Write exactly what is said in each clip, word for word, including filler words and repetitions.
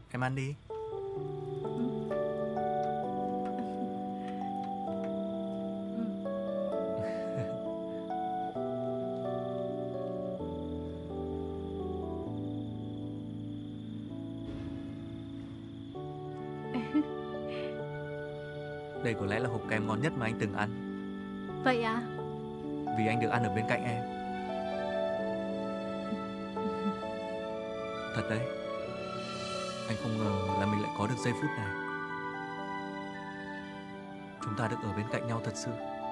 Em ăn đi. Đây có lẽ là hộp kem ngon nhất mà anh từng ăn. Vậy à? Vì anh được ăn ở bên cạnh em. Thật đấy. Anh không ngờ là mình lại có được giây phút này. Chúng ta được ở bên cạnh nhau thật sự.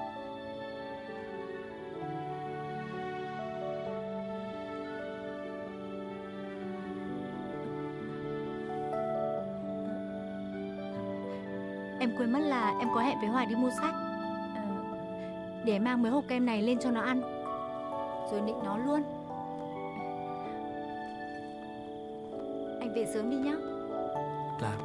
Em quên mất là em có hẹn với Hoài đi mua sách. ờ, Để em mang mấy hộp kem này lên cho nó ăn, rồi nịnh nó luôn. Anh về sớm đi nhá. Làm.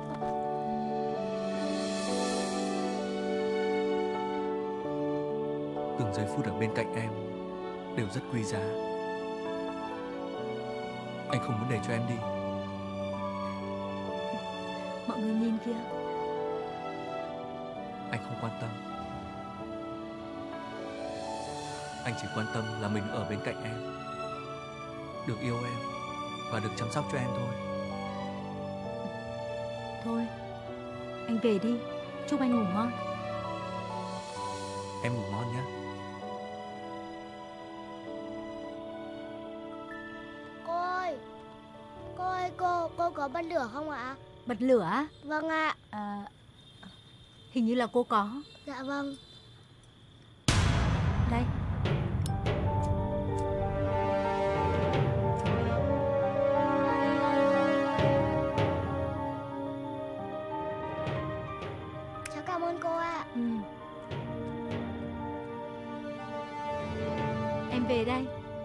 Từng giây phút ở bên cạnh em đều rất quý giá. Anh không muốn để cho em đi. Mọi người nhìn kìa. Anh không quan tâm. Anh chỉ quan tâm là mình ở bên cạnh em, được yêu em và được chăm sóc cho em thôi. Thôi, anh về đi. Chúc anh ngủ ngon. Em ngủ ngon nhé. Cô ơi, cô ơi, cô, cô có bật lửa không ạ? Bật lửa á? Vâng ạ. À, hình như là cô có. Dạ vâng. Đây. Cháu cảm ơn cô ạ. Ừ. Em về đây.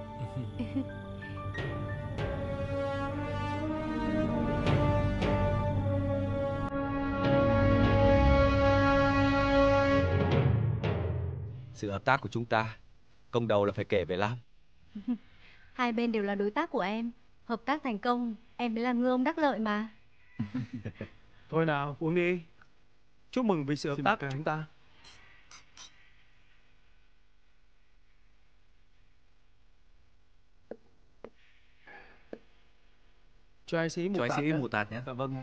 Sự hợp tác của chúng ta, công đầu là phải kể về Lam. Hai bên đều là đối tác của em. Hợp tác thành công, em mới là ngư ông đắc lợi mà. Thôi nào, uống đi. Chúc mừng vì sự hợp tác của chúng ta. Cho anh sĩ một Cho anh tạt sĩ nhé. một tạt nhé. Dạ vâng.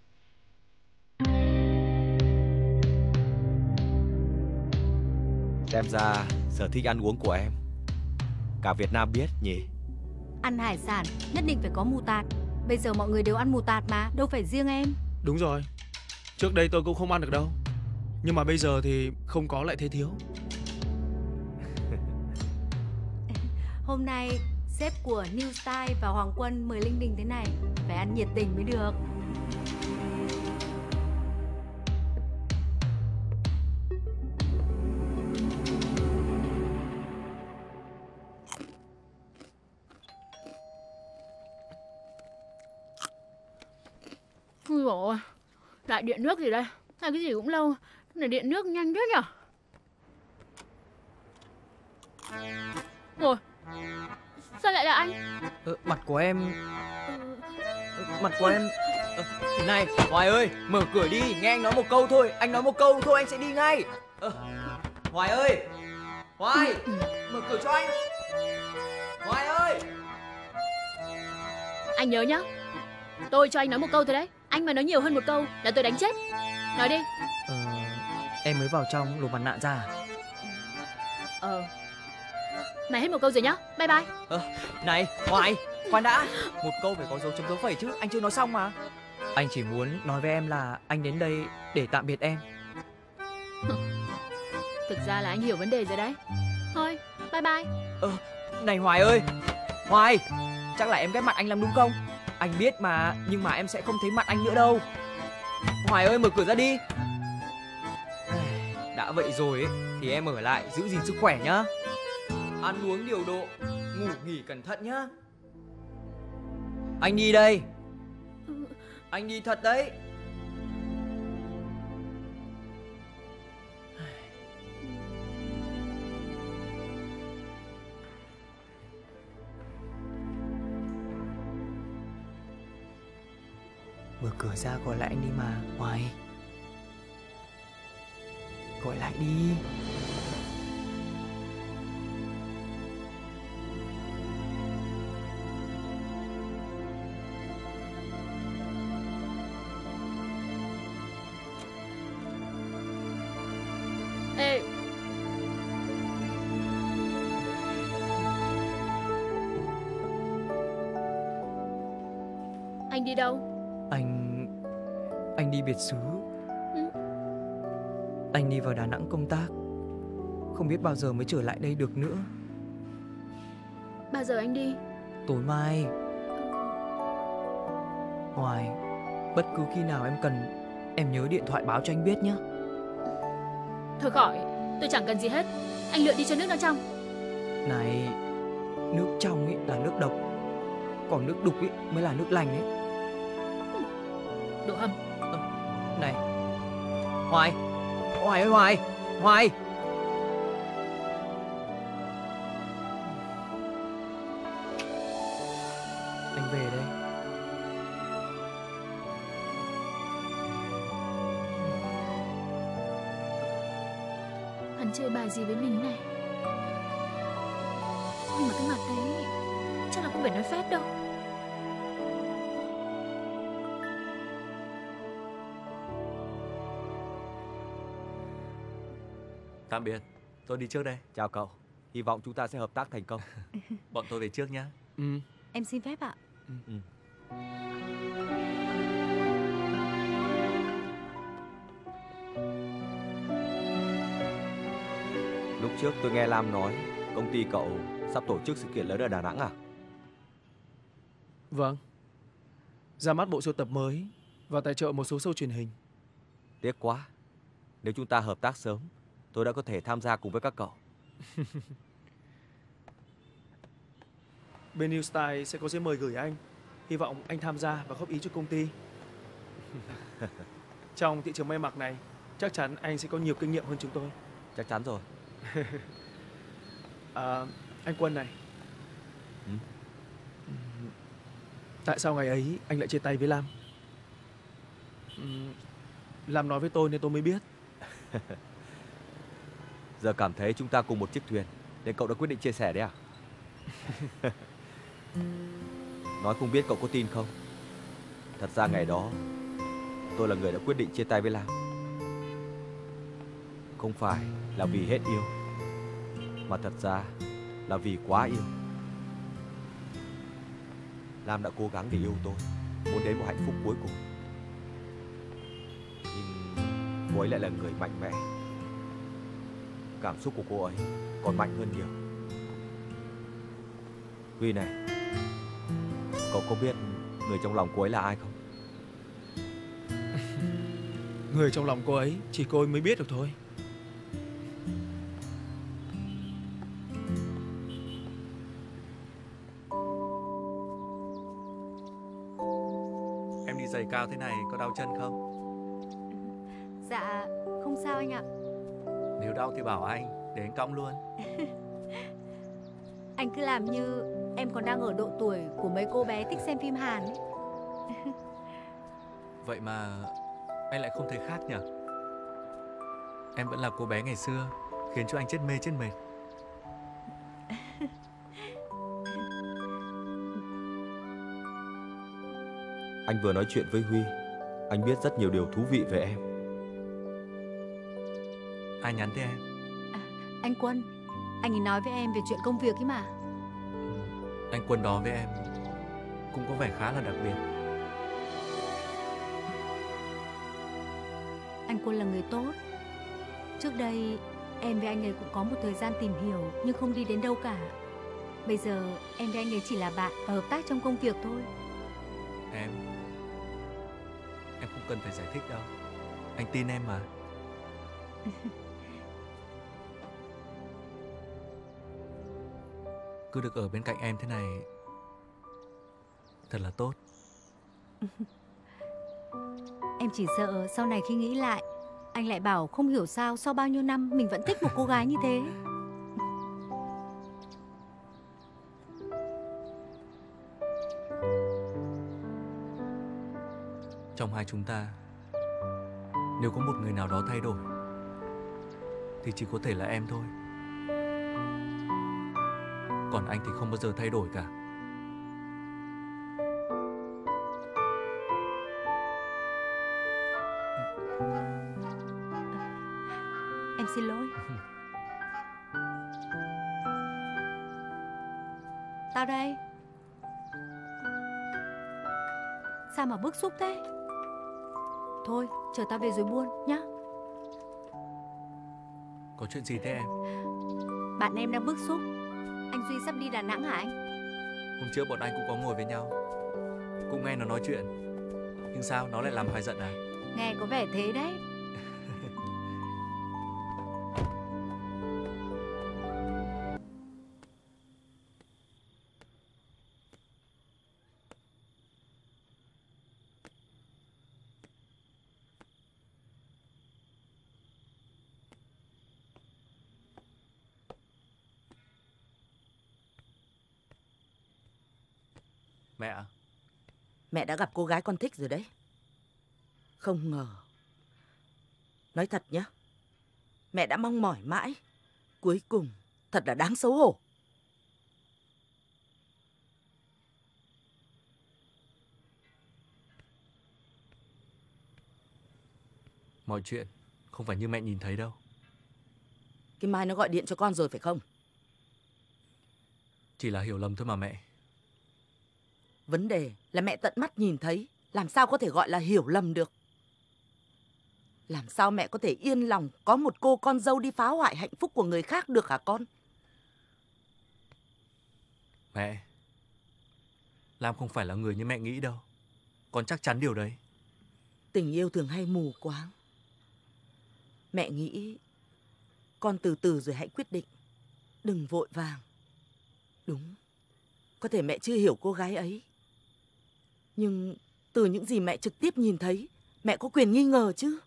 Xem ra sở thích ăn uống của em cả Việt Nam biết nhỉ. Ăn hải sản nhất định phải có mù tạt. Bây giờ mọi người đều ăn mù tạt mà, đâu phải riêng em. Đúng rồi. Trước đây tôi cũng không ăn được đâu. Nhưng mà bây giờ thì không có lại thấy thiếu. Hôm nay sếp của New Style và Hoàng Quân mời Linh Đình thế này, phải ăn nhiệt tình mới được. Ui dồi ôi, lại điện nước gì đây? Hay cái gì cũng lâu. Này điện nước nhanh thế nhở? Rồi, sao lại là anh? Ờ, mặt của em... Mặt của em... Ờ, này, Hoài ơi, mở cửa đi, nghe anh nói một câu thôi. Anh nói một câu thôi, anh sẽ đi ngay. Ờ, Hoài ơi! Hoài! Mở cửa cho anh! Hoài ơi! Anh nhớ nhá, tôi cho anh nói một câu thôi đấy. Anh mà nói nhiều hơn một câu là tôi đánh chết. Nói đi. Ờ, em mới vào trong lột mặt nạ ra. Ờ, mày hết một câu rồi nhá, bye bye. Ờ, này, Hoài, khoan đã. Một câu phải có dấu chấm dấu phẩy chứ, anh chưa nói xong mà. Anh chỉ muốn nói với em là anh đến đây để tạm biệt em. Thực ra là anh hiểu vấn đề rồi đấy. Thôi, bye bye. Ờ, này Hoài ơi! Hoài! Chắc là em ghét mặt anh lắm đúng không? Anh biết mà, nhưng mà em sẽ không thấy mặt anh nữa đâu. Hoài ơi, mở cửa ra đi. Đã vậy rồi ấy, thì em ở lại giữ gìn sức khỏe nhá. Ăn uống điều độ, ngủ nghỉ cẩn thận nhá. Anh đi đây. Anh đi thật đấy. Mở cửa ra gọi lại anh đi mà, Hoài. Gọi lại đi. Ê, anh đi đâu? Anh... Anh đi biệt xứ. Ừ. Anh đi vào Đà Nẵng công tác. Không biết bao giờ mới trở lại đây được nữa. Bao giờ anh đi? Tối mai. Hoài, bất cứ khi nào em cần, em nhớ điện thoại báo cho anh biết nhé. Thôi khỏi, tôi chẳng cần gì hết. Anh lựa đi cho nước nó trong. Này, nước trong ấy là nước độc, còn nước đục ấy mới là nước lành ấy. Đồ hâm. Này, Hoài, Hoài ơi Hoài, Hoài. Anh về đây. Hắn chơi bài gì với mình này? Nhưng mà cái mặt đấy chắc là không phải nói phét đâu. Tạm biệt, tôi đi trước đây. Chào cậu. Hy vọng chúng ta sẽ hợp tác thành công. Bọn tôi về trước nhé. Ừ. Em xin phép ạ. Ừ. Lúc trước tôi nghe Lam nói công ty cậu sắp tổ chức sự kiện lớn ở Đà Nẵng à? Vâng. Ra mắt bộ sưu tập mới và tài trợ một số show truyền hình. Tiếc quá. Nếu chúng ta hợp tác sớm, tôi đã có thể tham gia cùng với các cậu. Bên New Style sẽ có giấy mời gửi anh. Hy vọng anh tham gia và góp ý cho công ty. Trong thị trường may mặc này, chắc chắn anh sẽ có nhiều kinh nghiệm hơn chúng tôi. Chắc chắn rồi. À, anh Quân này. Ừ? Tại sao ngày ấy anh lại chia tay với Lam? Ừ, Lam nói với tôi nên tôi mới biết. Giờ cảm thấy chúng ta cùng một chiếc thuyền nên cậu đã quyết định chia sẻ đấy à? Nói không biết cậu có tin không? Thật ra ngày đó tôi là người đã quyết định chia tay với Lam. Không phải là vì hết yêu, mà thật ra là vì quá yêu. Lam đã cố gắng để yêu tôi, muốn đến một hạnh phúc cuối cùng. Nhưng cô ấy lại là người mạnh mẽ. Cảm xúc của cô ấy còn mạnh hơn nhiều. Huy này, cậu có biết người trong lòng cô ấy là ai không? Người trong lòng cô ấy chỉ cô ấy mới biết được thôi. Em đi giày cao thế này có đau chân không? Dạ, không sao anh ạ. Nếu đau thì bảo anh, để anh cõng luôn. Anh cứ làm như em còn đang ở độ tuổi của mấy cô bé thích xem phim Hàn ấy. Vậy mà anh lại không thấy khác nhỉ? Em vẫn là cô bé ngày xưa, khiến cho anh chết mê chết mệt. Anh vừa nói chuyện với Huy, anh biết rất nhiều điều thú vị về em. Ai nhắn thế em? À, anh Quân, anh ấy nói với em về chuyện công việc ấy mà. Anh Quân đó với em cũng có vẻ khá là đặc biệt. Anh Quân là người tốt. Trước đây em với anh ấy cũng có một thời gian tìm hiểu nhưng không đi đến đâu cả. Bây giờ em với anh ấy chỉ là bạn và hợp tác trong công việc thôi. Em Em không cần phải giải thích đâu. Anh tin em mà. Cứ được ở bên cạnh em thế này thật là tốt. Em chỉ sợ sau này khi nghĩ lại, anh lại bảo không hiểu sao sau bao nhiêu năm mình vẫn thích một cô gái như thế. Trong hai chúng ta, nếu có một người nào đó thay đổi thì chỉ có thể là em thôi. Còn anh thì không bao giờ thay đổi cả. Em xin lỗi. Tao đây. Sao mà bức xúc thế? Thôi, chờ tao về rồi buôn nhá. Có chuyện gì thế em? Bạn em đang bức xúc. Anh Duy sắp đi Đà Nẵng hả anh? Hôm trước bọn anh cũng có ngồi với nhau, cũng nghe nó nói chuyện. Nhưng sao nó lại làm Hoài giận à? Nghe có vẻ thế đấy. Mẹ ạ. Mẹ đã gặp cô gái con thích rồi đấy. Không ngờ. Nói thật nhá, mẹ đã mong mỏi mãi, cuối cùng thật là đáng xấu hổ. Mọi chuyện không phải như mẹ nhìn thấy đâu. Cái Mai nó gọi điện cho con rồi phải không? Chỉ là hiểu lầm thôi mà mẹ. Vấn đề là mẹ tận mắt nhìn thấy, làm sao có thể gọi là hiểu lầm được. Làm sao mẹ có thể yên lòng có một cô con dâu đi phá hoại hạnh phúc của người khác được hả con? Mẹ, Lam không phải là người như mẹ nghĩ đâu. Con chắc chắn điều đấy. Tình yêu thường hay mù quáng. Mẹ nghĩ con từ từ rồi hãy quyết định. Đừng vội vàng. Đúng, có thể mẹ chưa hiểu cô gái ấy. Nhưng từ những gì mẹ trực tiếp nhìn thấy, mẹ có quyền nghi ngờ chứ.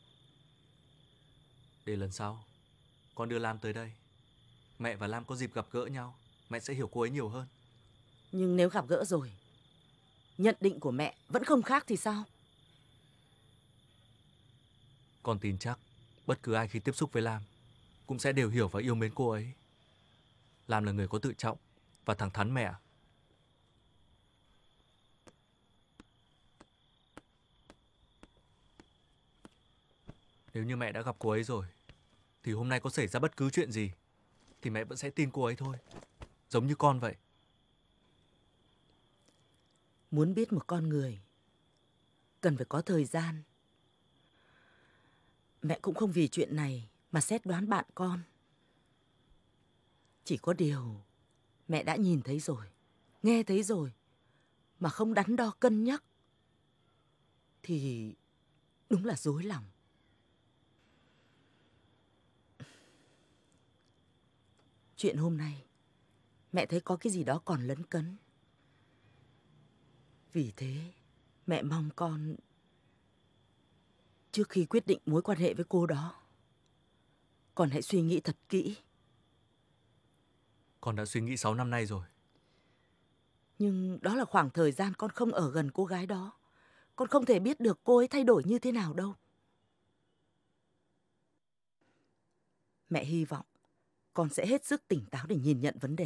Để lần sau con đưa Lam tới đây, mẹ và Lam có dịp gặp gỡ nhau, mẹ sẽ hiểu cô ấy nhiều hơn. Nhưng nếu gặp gỡ rồi, nhận định của mẹ vẫn không khác thì sao? Con tin chắc bất cứ ai khi tiếp xúc với Lam cũng sẽ đều hiểu và yêu mến cô ấy. Lam là người có tự trọng và thẳng thắn mẹ. Nếu như mẹ đã gặp cô ấy rồi, thì hôm nay có xảy ra bất cứ chuyện gì thì mẹ vẫn sẽ tin cô ấy thôi. Giống như con vậy. Muốn biết một con người cần phải có thời gian. Mẹ cũng không vì chuyện này mà xét đoán bạn con. Chỉ có điều mẹ đã nhìn thấy rồi, nghe thấy rồi mà không đắn đo cân nhắc thì đúng là dối lòng. Chuyện hôm nay mẹ thấy có cái gì đó còn lấn cấn. Vì thế mẹ mong con trước khi quyết định mối quan hệ với cô đó, con hãy suy nghĩ thật kỹ. Con đã suy nghĩ sáu năm nay rồi. Nhưng đó là khoảng thời gian con không ở gần cô gái đó. Con không thể biết được cô ấy thay đổi như thế nào đâu. Mẹ hy vọng con sẽ hết sức tỉnh táo để nhìn nhận vấn đề.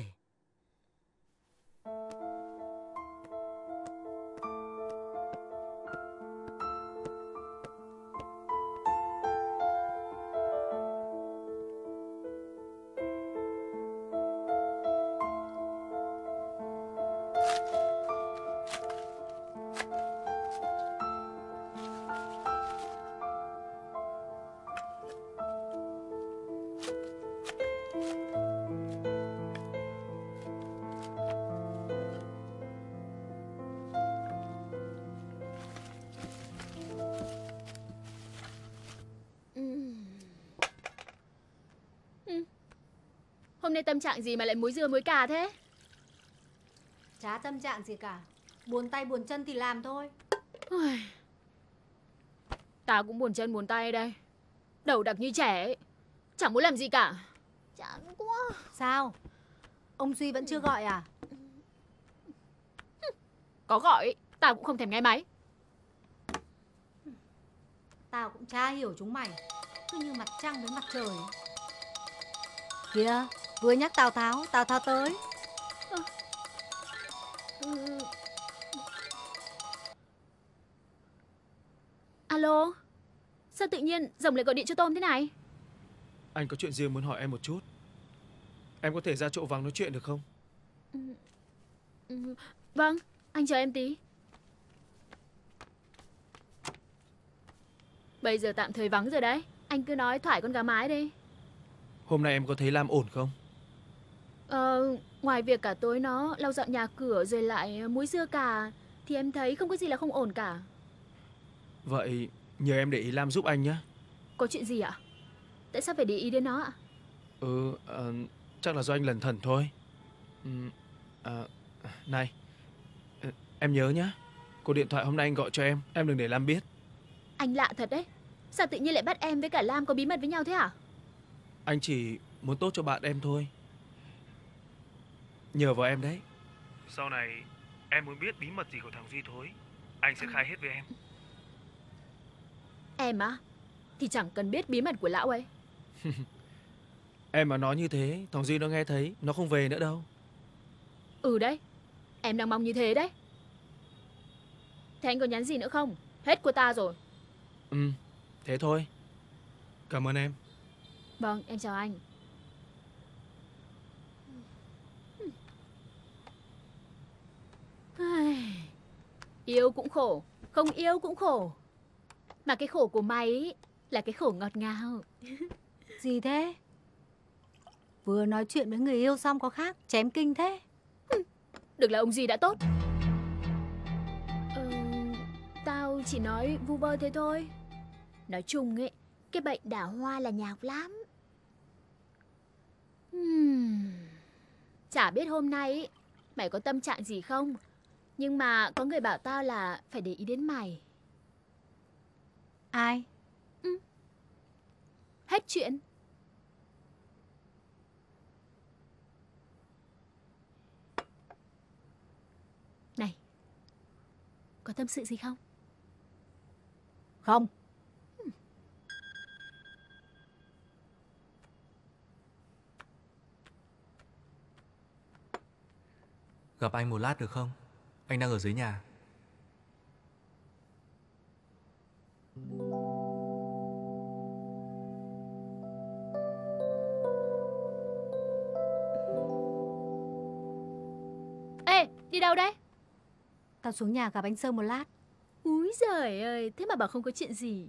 Hôm nay tâm trạng gì mà lại muối dưa muối cà thế? Chả tâm trạng gì cả. Buồn tay buồn chân thì làm thôi. Tao cũng buồn chân buồn tay đây. Đầu đặc như trẻ ấy. Chẳng muốn làm gì cả. Chán quá. Sao? Ông Duy vẫn chưa gọi à? Có gọi, tao cũng không thèm nghe máy. Tao cũng chả hiểu chúng mày, cứ như mặt trăng với mặt trời. Kìa, vừa nhắc Tào Tháo, Tào Tháo tới. Ừ. Ừ. Alo, sao tự nhiên Rồng lại gọi điện cho Tôm thế này? Anh có chuyện riêng muốn hỏi em một chút. Em có thể ra chỗ vắng nói chuyện được không? Ừ. Ừ. Vâng, anh chờ em tí. Bây giờ tạm thời vắng rồi đấy. Anh cứ nói thoải con gà mái đi. Hôm nay em có thấy Lam ổn không? Ờ, ngoài việc cả tối nó lau dọn nhà cửa rồi lại muối dưa cà, thì em thấy không có gì là không ổn cả. Vậy nhờ em để ý Lam giúp anh nhé. Có chuyện gì ạ? Tại sao phải để ý đến nó ạ? Ừ, uh, chắc là do anh lẩn thẩn thôi. Ừ, uh, này, uh, em nhớ nhé. Cuộc điện thoại hôm nay anh gọi cho em, em đừng để Lam biết. Anh lạ thật đấy. Sao tự nhiên lại bắt em với cả Lam có bí mật với nhau thế hả? Anh chỉ muốn tốt cho bạn em thôi. Nhờ vào em đấy. Sau này em muốn biết bí mật gì của thằng Duy Thối, anh sẽ khai hết với em. Em á? Thì chẳng cần biết bí mật của lão ấy. Em mà nói như thế, thằng Duy nó nghe thấy, nó không về nữa đâu. Ừ đấy, em đang mong như thế đấy. Thế anh có nhắn gì nữa không? Hết của ta rồi. Ừ, thế thôi. Cảm ơn em. Vâng, em chào anh. Yêu cũng khổ, không yêu cũng khổ. Mà cái khổ của mày ý, là cái khổ ngọt ngào. Gì thế? Vừa nói chuyện với người yêu xong có khác, chém kinh thế. Được là ông gì đã tốt. Ờ, tao chỉ nói vu vơ thế thôi. Nói chung ấy, cái bệnh đả hoa là nhạc lắm. Hmm. Chả biết hôm nay ấy, mày có tâm trạng gì không? Nhưng mà có người bảo tao là phải để ý đến mày. Ai? Ừ. Hết chuyện. Này, có tâm sự gì không? Không. Gặp anh một lát được không? Anh đang ở dưới nhà. Ê, đi đâu đấy? Tao xuống nhà gặp anh Sơn một lát. Úi giời ơi, thế mà bảo không có chuyện gì.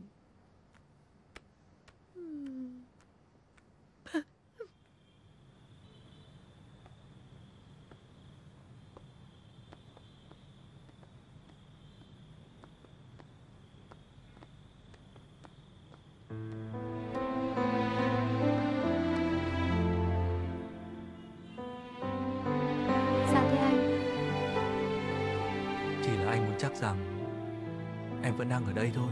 Sao thế anh? Chỉ là anh muốn chắc rằng em vẫn đang ở đây thôi.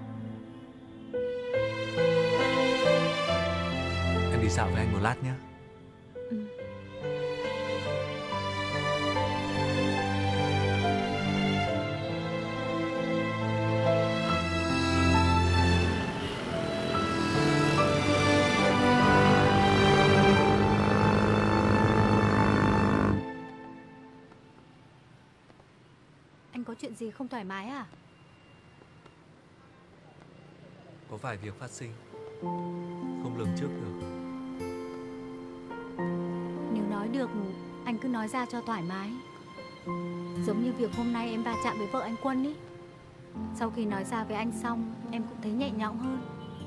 Em đi dạo với anh một lát nhé. Ừ. Anh có chuyện gì không thoải mái à? Có vài việc phát sinh không lường trước được. Nếu nói được, anh cứ nói ra cho thoải mái. Giống như việc hôm nay em va chạm với vợ anh Quân ý. Sau khi nói ra với anh xong, em cũng thấy nhẹ nhõm hơn.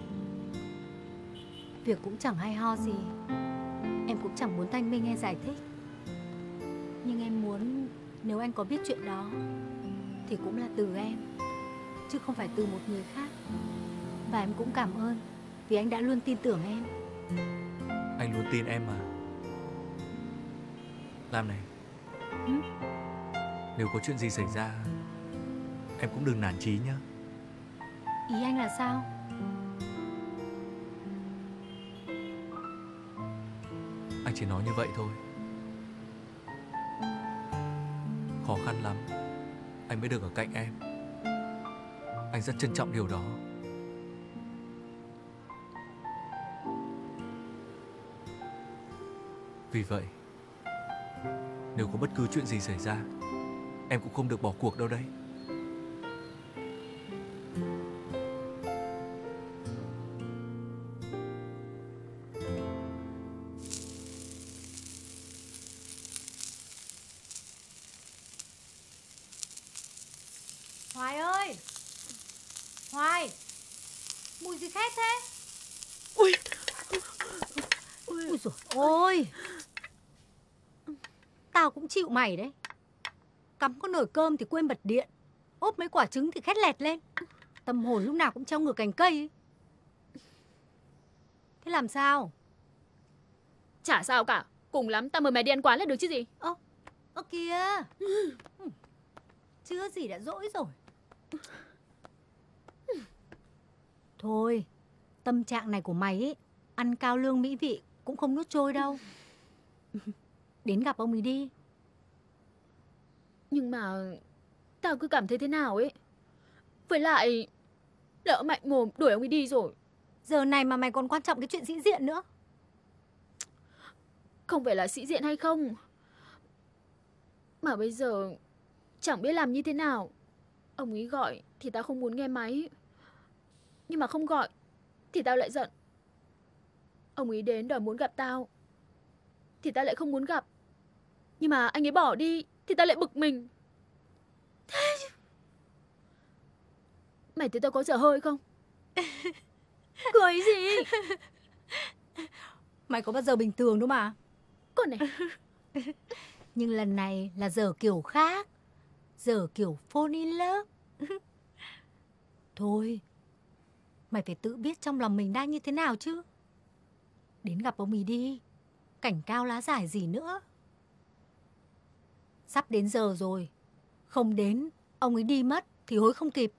Việc cũng chẳng hay ho gì. Em cũng chẳng muốn thanh minh hay giải thích. Nhưng em muốn nếu anh có biết chuyện đó thì cũng là từ em, chứ không phải từ một người khác. Và em cũng cảm ơn vì anh đã luôn tin tưởng em. Anh luôn tin em mà. Lam này, Ừ? nếu có chuyện gì xảy ra, em cũng đừng nản chí nhá. Ý anh là sao? Anh chỉ nói như vậy thôi. Khó khăn lắm anh mới được ở cạnh em. Anh rất trân trọng điều đó. Vì vậy, nếu có bất cứ chuyện gì xảy ra, em cũng không được bỏ cuộc đâu đấy. Hoài ơi! Hoài! Mùi gì khét thế? Ui! Ui dồi ôi! Tao cũng chịu mày đấy. Cắm con nồi cơm thì quên bật điện, ốp mấy quả trứng thì khét lẹt lên. Tâm hồn lúc nào cũng treo ngược cành cây ấy. Thế làm sao? Chả sao cả. Cùng lắm tao mời mày đi ăn quán là được chứ gì. Ơ, ơ kìa! Chưa gì đã dỗi rồi. Thôi, tâm trạng này của mày ấy, ăn cao lương mỹ vị cũng không nuốt trôi đâu. Đến gặp ông ấy đi. Nhưng mà tao cứ cảm thấy thế nào ấy. Với lại lỡ mạnh mồm đuổi ông ấy đi rồi. Giờ này mà mày còn quan trọng cái chuyện sĩ diện nữa. Không phải là sĩ diện hay không, mà bây giờ chẳng biết làm như thế nào. Ông ấy gọi thì tao không muốn nghe máy, nhưng mà không gọi thì tao lại giận. Ông ấy đến đòi muốn gặp tao thì tao lại không muốn gặp. Nhưng mà anh ấy bỏ đi thì tao lại bực mình. Thế mày thấy tao có dở hơi không? Cười gì? Mày có bao giờ bình thường đâu mà. Con này. Nhưng lần này là giờ kiểu khác. Giờ kiểu fall in love. Thôi, mày phải tự biết trong lòng mình đang như thế nào chứ. Đến gặp ông ấy đi. Cảnh cao lá giải gì nữa. Sắp đến giờ rồi. Không đến, ông ấy đi mất thì hối không kịp.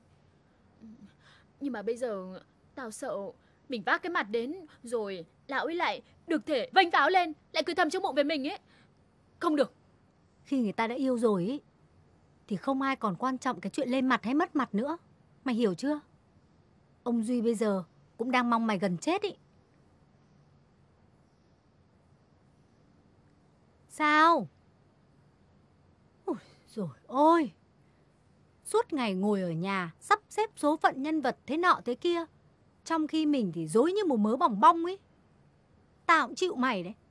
Nhưng mà bây giờ tao sợ mình vác cái mặt đến rồi lão ấy lại được thể vênh váo lên, lại cười thầm trong bụng về mình ấy. Không được. Khi người ta đã yêu rồi ấy, thì không ai còn quan trọng cái chuyện lên mặt hay mất mặt nữa. Mày hiểu chưa? Ông Duy bây giờ cũng đang mong mày gần chết ý. Sao? Ôi dồi ôi! Suốt ngày ngồi ở nhà sắp xếp số phận nhân vật thế nọ thế kia, trong khi mình thì rối như một mớ bòng bong ấy. Tao cũng chịu mày đấy.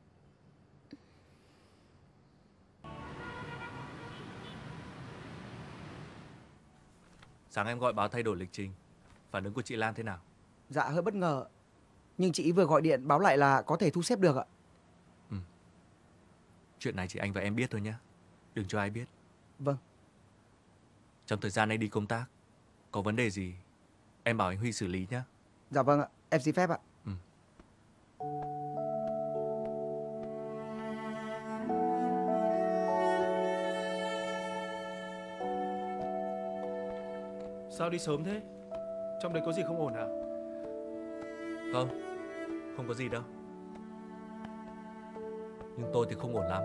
Sáng em gọi báo thay đổi lịch trình. Phản ứng của chị Lan thế nào? Dạ hơi bất ngờ. Nhưng chị vừa gọi điện báo lại là có thể thu xếp được ạ. Ừ. Chuyện này chỉ anh và em biết thôi nhé. Đừng cho ai biết. Vâng. Trong thời gian anh đi công tác, có vấn đề gì em bảo anh Huy xử lý nhé. Dạ vâng ạ, em xin phép ạ. Ừ. Sao đi sớm thế? Trong đấy có gì không ổn à? Không, không có gì đâu. Nhưng tôi thì không ổn lắm.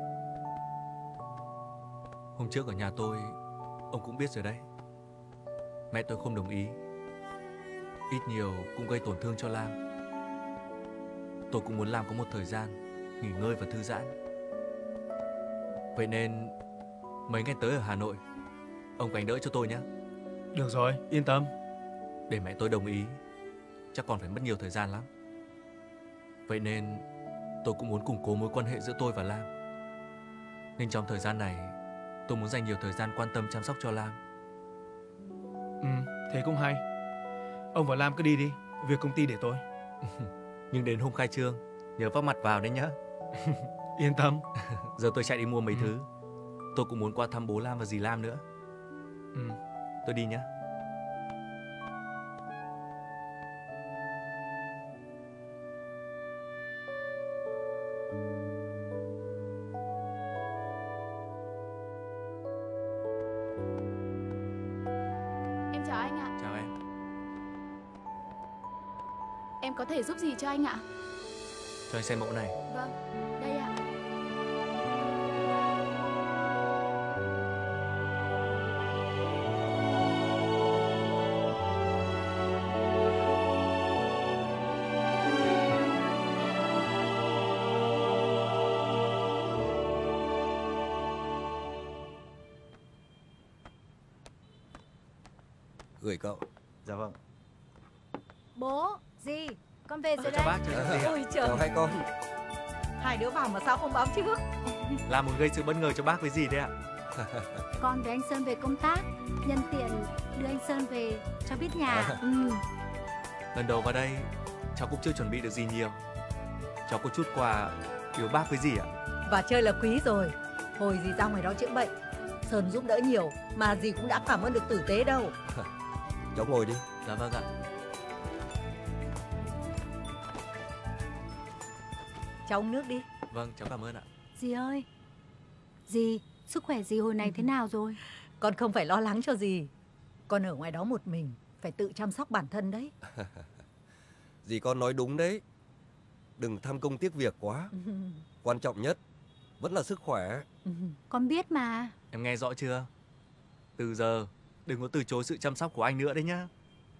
Hôm trước ở nhà tôi, ông cũng biết rồi đấy. Mẹ tôi không đồng ý. Ít nhiều cũng gây tổn thương cho Lam. Tôi cũng muốn Lam có một thời gian nghỉ ngơi và thư giãn. Vậy nên mấy ngày tới ở Hà Nội, ông canh đỡ cho tôi nhé. Được rồi, yên tâm. Để mẹ tôi đồng ý, chắc còn phải mất nhiều thời gian lắm. Vậy nên tôi cũng muốn củng cố mối quan hệ giữa tôi và Lam. Nên trong thời gian này, tôi muốn dành nhiều thời gian quan tâm chăm sóc cho Lam. Ừ, thế cũng hay. Ông và Lam cứ đi đi, việc công ty để tôi. Nhưng đến hôm khai trương, nhớ vác mặt vào đấy nhá. Yên tâm. Giờ tôi chạy đi mua mấy Ừ. thứ. Tôi cũng muốn qua thăm bố Lam và dì Lam nữa. Ừ. Tôi đi nhá. Em chào anh ạ. Chào em. Em có thể giúp gì cho anh ạ? Cho anh xem mẫu này. Vâng, đây ạ. Gửi cậu. Dạ vâng. Bố, dì, con về rồi Chào đây. bác, chào dì ạ. Ôi trời, Chào hai con. hai đứa vào mà sao không báo trước? Là muốn gây sự bất ngờ cho bác với dì đấy ạ. Con với anh Sơn về công tác, nhân tiện đưa anh Sơn về cho biết nhà. Ừ. Lần đầu vào đây, cháu cũng chưa chuẩn bị được gì nhiều. Cháu có chút quà biếu bác với dì ạ. Và chơi là quý rồi. Hồi dì ra ngoài đó chữa bệnh, Sơn giúp đỡ nhiều mà dì cũng đã cảm ơn được tử tế đâu. Cháu ngồi đi. Dạ vâng ạ. Cháu uống nước đi. Vâng, cháu cảm ơn ạ. Dì ơi, dì, sức khỏe dì hồi này thế nào rồi? Con không phải lo lắng cho dì. Con ở ngoài đó một mình, phải tự chăm sóc bản thân đấy. Dì con nói đúng đấy. Đừng tham công tiếc việc quá. Quan trọng nhất vẫn là sức khỏe. Con biết mà. Em nghe rõ chưa? Từ giờ, đừng có từ chối sự chăm sóc của anh nữa đấy nhá.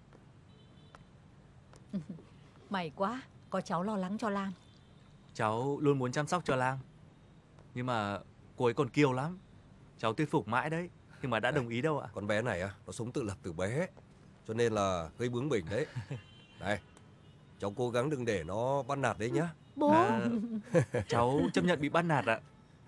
May quá, có cháu lo lắng cho Lam. Cháu luôn muốn chăm sóc cho Lam. Nhưng mà cô ấy còn kiêu lắm. Cháu thuyết phục mãi đấy, nhưng mà đã đồng ý đâu ạ. Con bé này á, nó sống tự lập từ bé, cho nên là hơi bướng bỉnh đấy. Này, cháu cố gắng đừng để nó bắt nạt đấy nhá. Bố. À, cháu chấp nhận bị bắt nạt ạ.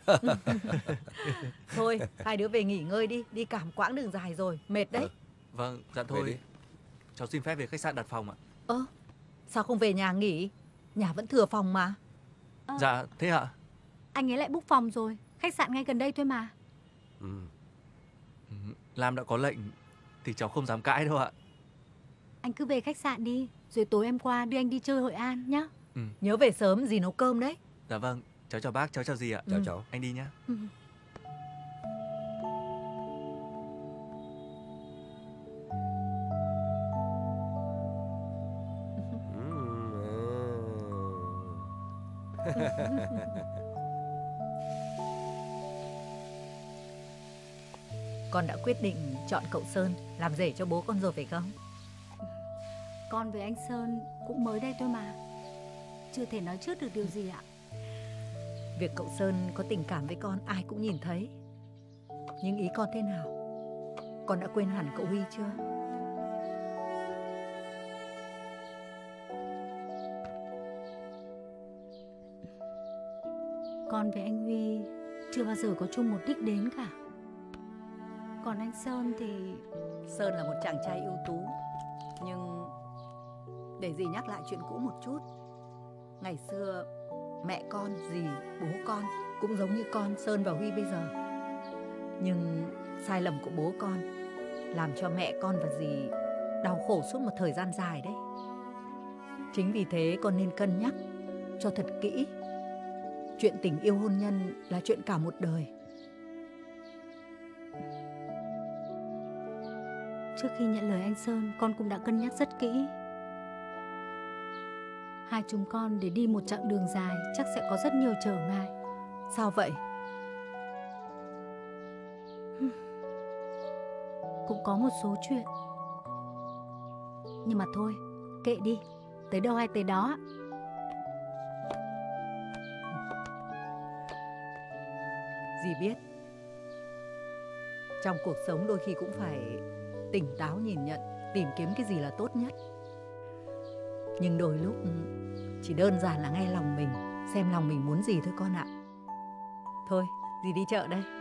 Thôi, hai đứa về nghỉ ngơi đi, đi cả một quãng đường dài rồi, mệt đấy. Vâng, dạ Về thôi. đi. Cháu xin phép về khách sạn đặt phòng ạ. Ơ, sao không về nhà nghỉ? Nhà vẫn thừa phòng mà. Ờ, Dạ, thế ạ. Anh ấy lại book phòng rồi, khách sạn ngay gần đây thôi mà. Ừ. Ừ, Lam đã có lệnh thì cháu không dám cãi đâu ạ. Anh cứ về khách sạn đi, rồi tối em qua đưa anh đi chơi Hội An nhá. Ừ. Nhớ về sớm, dì nấu cơm đấy. Dạ vâng, cháu chào bác, cháu chào dì ạ. Chào Ừ. cháu. Anh đi nhá. Ừ. Con đã quyết định chọn cậu Sơn làm rể cho bố con rồi phải không? Con với anh Sơn cũng mới đây thôi mà. Chưa thể nói trước được điều gì ạ. Việc cậu Sơn có tình cảm với con ai cũng nhìn thấy. Nhưng ý con thế nào? Con đã quên hẳn cậu Huy chưa? Con với anh Huy chưa bao giờ có chung một đích đến cả. Còn anh Sơn thì... Sơn là một chàng trai ưu tú. Nhưng để dì nhắc lại chuyện cũ một chút. Ngày xưa mẹ con, dì, bố con cũng giống như con Sơn và Huy bây giờ. Nhưng sai lầm của bố con làm cho mẹ con và dì đau khổ suốt một thời gian dài đấy. Chính vì thế con nên cân nhắc cho thật kỹ. Chuyện tình yêu hôn nhân là chuyện cả một đời. Trước khi nhận lời anh Sơn, con cũng đã cân nhắc rất kỹ. Hai chúng con để đi một chặng đường dài chắc sẽ có rất nhiều trở ngại. Sao vậy? Cũng có một số chuyện. Nhưng mà thôi, kệ đi. Tới đâu hay tới đó. Dì biết, trong cuộc sống đôi khi cũng phải tỉnh táo nhìn nhận, tìm kiếm cái gì là tốt nhất. Nhưng đôi lúc chỉ đơn giản là nghe lòng mình, xem lòng mình muốn gì thôi con ạ. Thôi, dì đi chợ đây.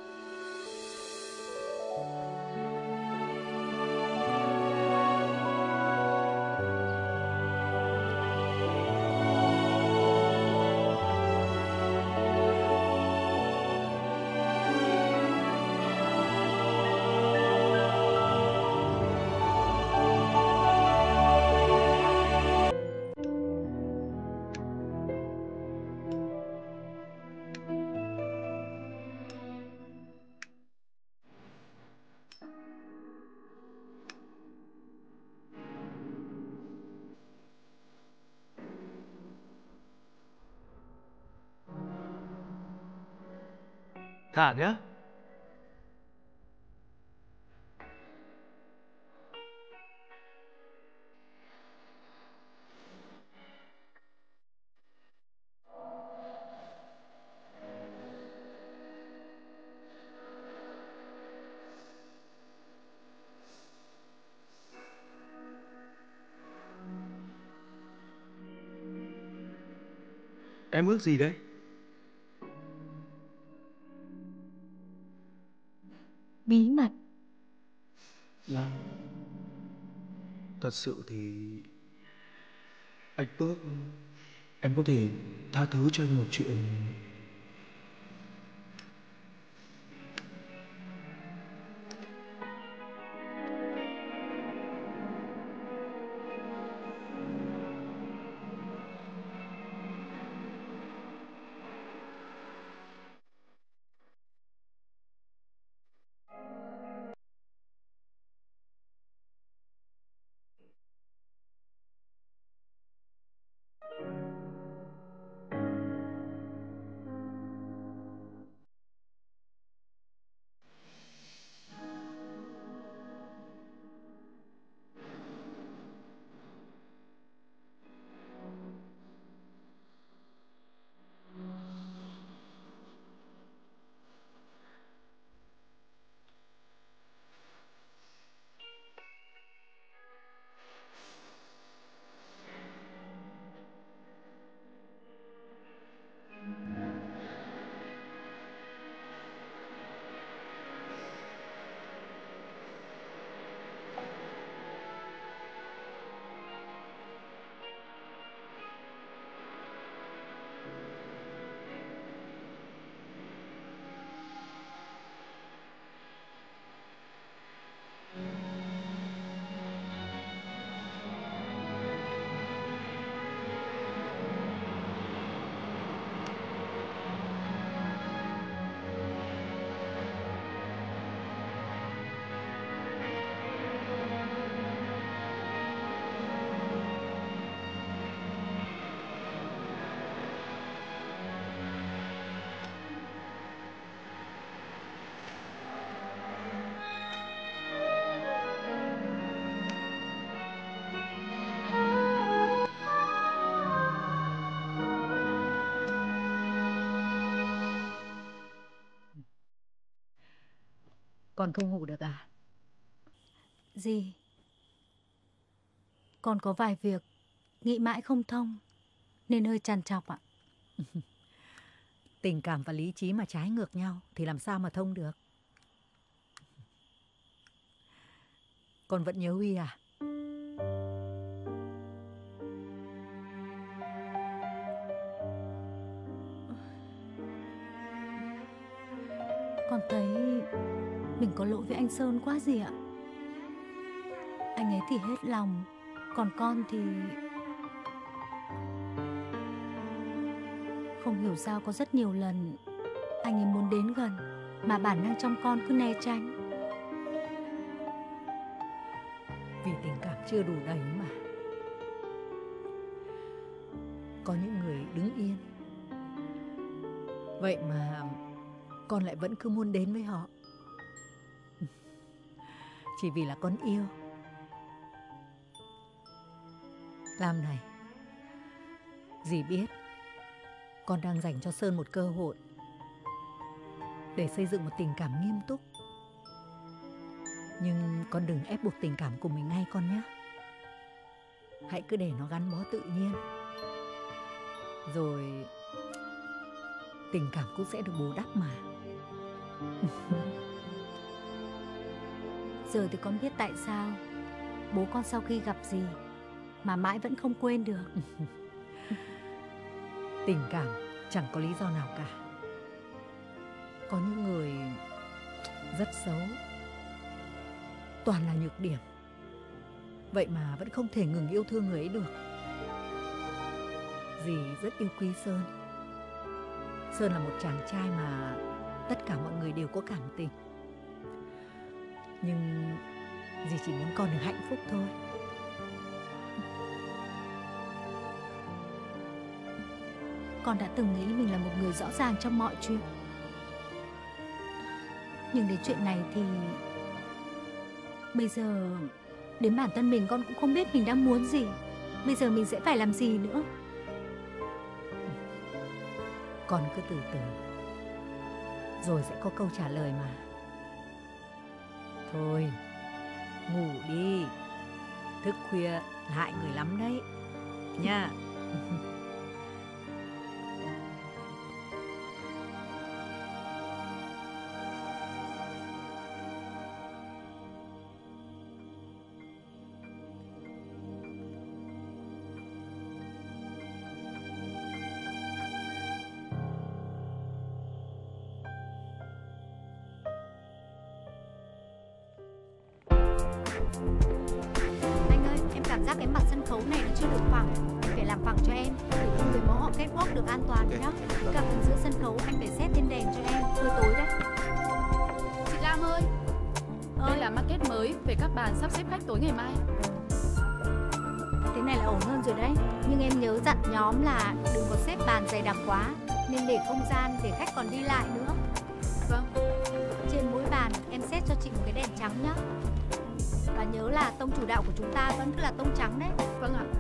Thả nhá. Em ước gì đấy? Bí mật. Lam, thật sự thì anh ước em có thể tha thứ cho anh một chuyện. Con không ngủ được à? Dì, con có vài việc nghĩ mãi không thông nên hơi trằn trọc ạ. Tình cảm và lý trí mà trái ngược nhau thì làm sao mà thông được? Con vẫn nhớ Huy à? Con thấy mình có lỗi với anh Sơn quá gì ạ. Anh ấy thì hết lòng, còn con thì không hiểu sao có rất nhiều lần anh ấy muốn đến gần mà bản năng trong con cứ né tránh. Vì tình cảm chưa đủ đầy mà. Có những người đứng yên, vậy mà con lại vẫn cứ muốn đến với họ. Chỉ vì là con yêu. Lam này, dì biết con đang dành cho Sơn một cơ hội để xây dựng một tình cảm nghiêm túc. Nhưng con đừng ép buộc tình cảm của mình ngay con nhé. Hãy cứ để nó gắn bó tự nhiên, rồi tình cảm cũng sẽ được bù đắp mà. Giờ thì con biết tại sao bố con sau khi gặp dì mà mãi vẫn không quên được. Tình cảm chẳng có lý do nào cả. Có những người rất xấu, toàn là nhược điểm, vậy mà vẫn không thể ngừng yêu thương người ấy được. Dì rất yêu quý Sơn. Sơn là một chàng trai mà tất cả mọi người đều có cảm tình. Nhưng dì chỉ muốn con được hạnh phúc thôi. Con đã từng nghĩ mình là một người rõ ràng trong mọi chuyện. Nhưng đến chuyện này thì bây giờ đến bản thân mình con cũng không biết mình đang muốn gì. Bây giờ mình sẽ phải làm gì nữa? Con cứ từ từ, rồi sẽ có câu trả lời mà. Thôi, ngủ đi. Thức khuya hại người lắm đấy nha. khấu này nó chưa được phẳng. Anh phải làm phẳng cho em để cho người mẫu họ catwalk được an toàn nhá. Với cả phần giữa sân khấu anh phải set thêm đèn cho em, hơi tối đấy. Chị Lam ơi, Ơi. đây là market mới về các bàn sắp xếp khách tối ngày mai. Thế này là ổn hơn rồi đấy. Nhưng em nhớ dặn nhóm là đừng có xếp bàn dày đặc quá, nên để không gian để khách còn đi lại nữa. Vâng. Trên mỗi bàn em set cho chị một cái đèn trắng nhá. Và nhớ là tông chủ đạo của chúng ta vẫn cứ là tông trắng đấy. Vâng ạ.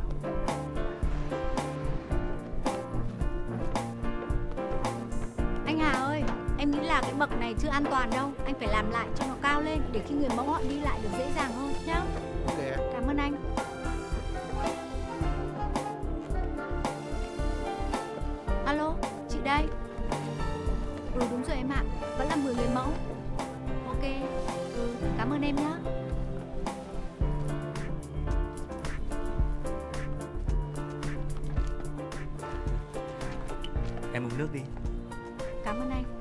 Anh Hà ơi, em nghĩ là cái bậc này chưa an toàn đâu. Anh phải làm lại cho nó cao lên để khi người mẫu họ đi lại được dễ dàng hơn nhá. Ok. Cảm ơn anh. Alo, chị đây. Ừ đúng rồi em ạ, vẫn là mười người mẫu. Ok, ừ, cảm ơn em nhé. Em uống nước đi. Cảm ơn anh.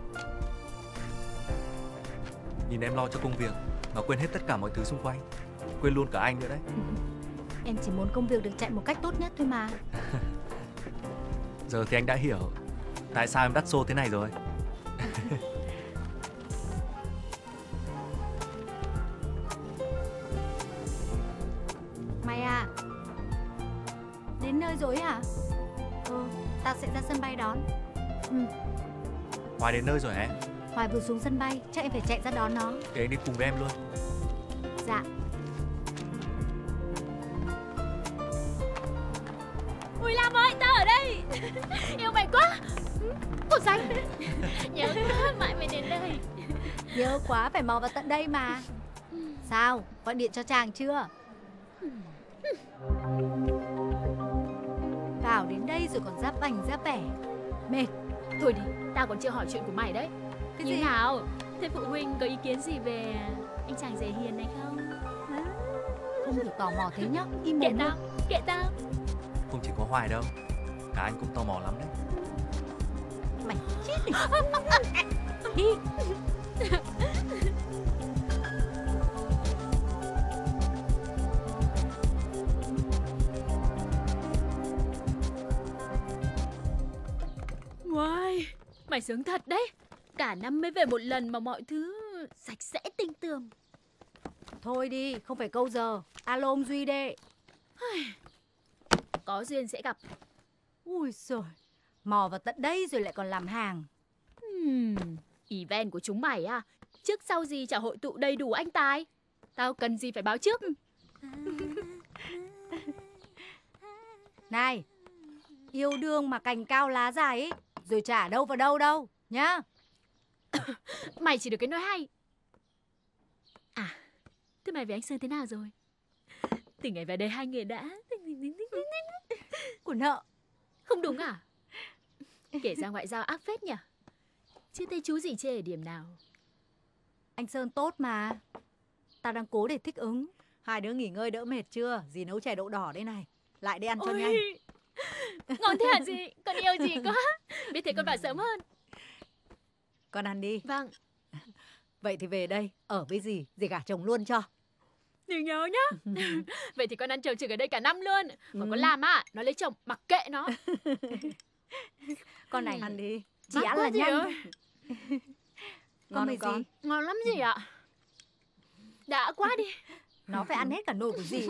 Nhìn em lo cho công việc mà quên hết tất cả mọi thứ xung quanh. Quên luôn cả anh nữa đấy. Em chỉ muốn công việc được chạy một cách tốt nhất thôi mà. Giờ thì anh đã hiểu tại sao em đắt xô thế này rồi. Mày à, đến nơi rồi hả? Ừ, tao sẽ ra sân bay đón. Ừ, Hoài đến nơi rồi hả em? Hoài vừa xuống sân bay, chắc em phải chạy ra đón nó. Để anh đi cùng với em luôn. Dạ. Ui Lam ơi, tao ở đây. Yêu mày quá. Cột xanh. Nhớ quá, mãi mới đến đây. Nhớ quá, phải mò vào tận đây mà. Sao, gọi điện cho chàng chưa? Vào đến đây rồi còn giáp bành giáp bẻ. Mệt. Thôi đi, tao còn chưa hỏi chuyện của mày đấy. Cái Như gì? nào? Thế phụ huynh có ý kiến gì về anh chàng rể hiền này không? Hả? Không được tò mò thế nhá. Im Kệ mồm tao, luôn. kệ tao. Không chỉ có Hoài đâu, cả anh cũng tò mò lắm đấy. Mày chết đi. Wow, mày sướng thật đấy. Cả năm mới về một lần mà mọi thứ sạch sẽ tinh tường. Thôi đi, không phải câu giờ. Alo ông Duy đệ. Có duyên sẽ gặp. Ui giời, mò vào tận đây rồi lại còn làm hàng. Hmm, event của chúng mày à, trước sau gì chả hội tụ đầy đủ anh tài. Tao cần gì phải báo trước. Này, yêu đương mà cành cao lá dài ấy, rồi trả đâu vào đâu đâu, nhá. Mày chỉ được cái nói hay. À, thế mày với anh Sơn thế nào rồi? Từ ngày vào đây hai người đã... Của nợ. Không đúng à? Kể ra ngoại giao ác phết nhỉ? Chưa thấy chú gì chê ở điểm nào. Anh Sơn tốt mà. Tao đang cố để thích ứng. Hai đứa nghỉ ngơi đỡ mệt chưa? Dì nấu chè đậu đỏ đây này. Lại đi ăn cho Ôi, nhanh. ngon thế hả dì? Con yêu dì quá. Biết thế con bảo sớm hơn. Con ăn đi. Vâng. Vậy thì về đây, ở với dì, dì gả chồng luôn cho. Đừng nhớ nhá. Vậy thì con ăn chầu trực ở đây cả năm luôn. Còn con làm à, nó lấy chồng mặc kệ nó. Con này ăn đi. Chỉ ăn là nhanh. Ngon mày gì? Ngon lắm gì ạ? Đã quá đi. Nó phải ăn hết cả nồi của dì.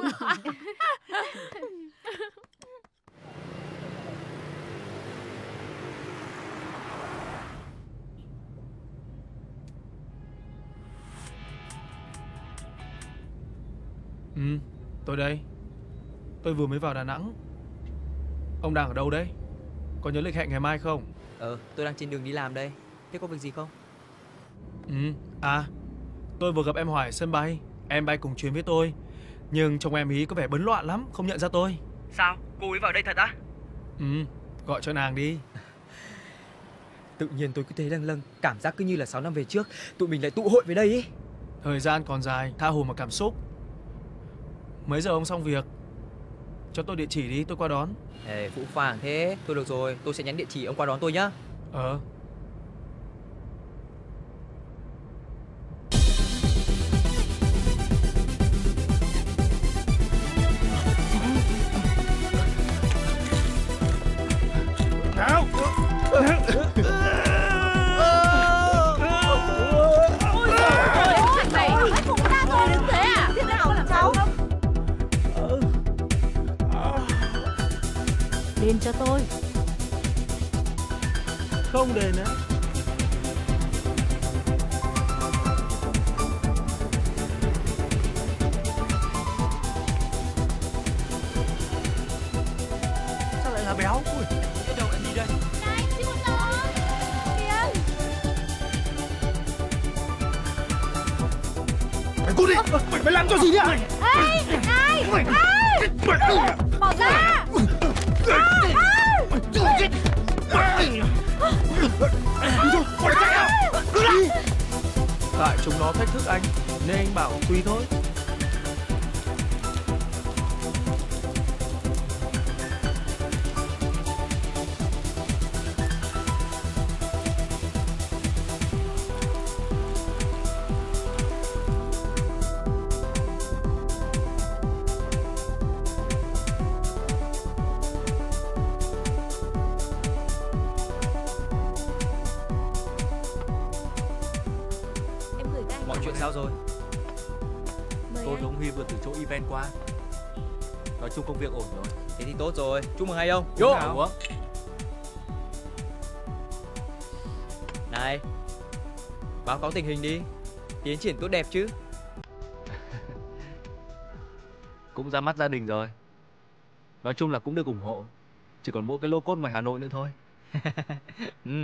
Ừ, tôi đây. Tôi vừa mới vào Đà Nẵng. Ông đang ở đâu đấy? Có nhớ lịch hẹn ngày mai không? Ờ, tôi đang trên đường đi làm đây. Thế có việc gì không? Ừ, à, tôi vừa gặp em Hoài ở sân bay. Em bay cùng chuyến với tôi. Nhưng trông em ý có vẻ bấn loạn lắm, không nhận ra tôi. Sao? Cô ấy vào đây thật á? Ừ, gọi cho nàng đi. Tự nhiên tôi cứ thấy lâng lâng, cảm giác cứ như là sáu năm về trước tụi mình lại tụ hội về đây ấy. Thời gian còn dài, tha hồ mà cảm xúc. Mấy giờ ông xong việc? Cho tôi địa chỉ đi, tôi qua đón. Ê, Phũ phàng thế. Thôi được rồi, tôi sẽ nhắn địa chỉ, ông qua đón tôi nhá. Ờ. Đền cho tôi. Không đền á? Sao lại là béo? Ui, cái đầu em đi đây. Này, xin một lỗi. Tiền. Mày cút đi! Mày mày làm cho gì nhá? Ê, này, ê, bỏ ra. Tại chúng nó thách thức anh nên anh bảo tùy thôi. Mọi chuyện sao rồi? Mời Tôi anh. và ông Huy vừa từ chỗ event qua. Nói chung công việc ổn rồi. Thế thì tốt rồi. Chúc mừng hai ông. Vô. Vô. Ủa? Này, báo cáo tình hình đi. Tiến triển tốt đẹp chứ? Cũng ra mắt gia đình rồi. Nói chung là cũng được ủng hộ. Chỉ còn mỗi cái lô cốt ngoài Hà Nội nữa thôi. Ừ.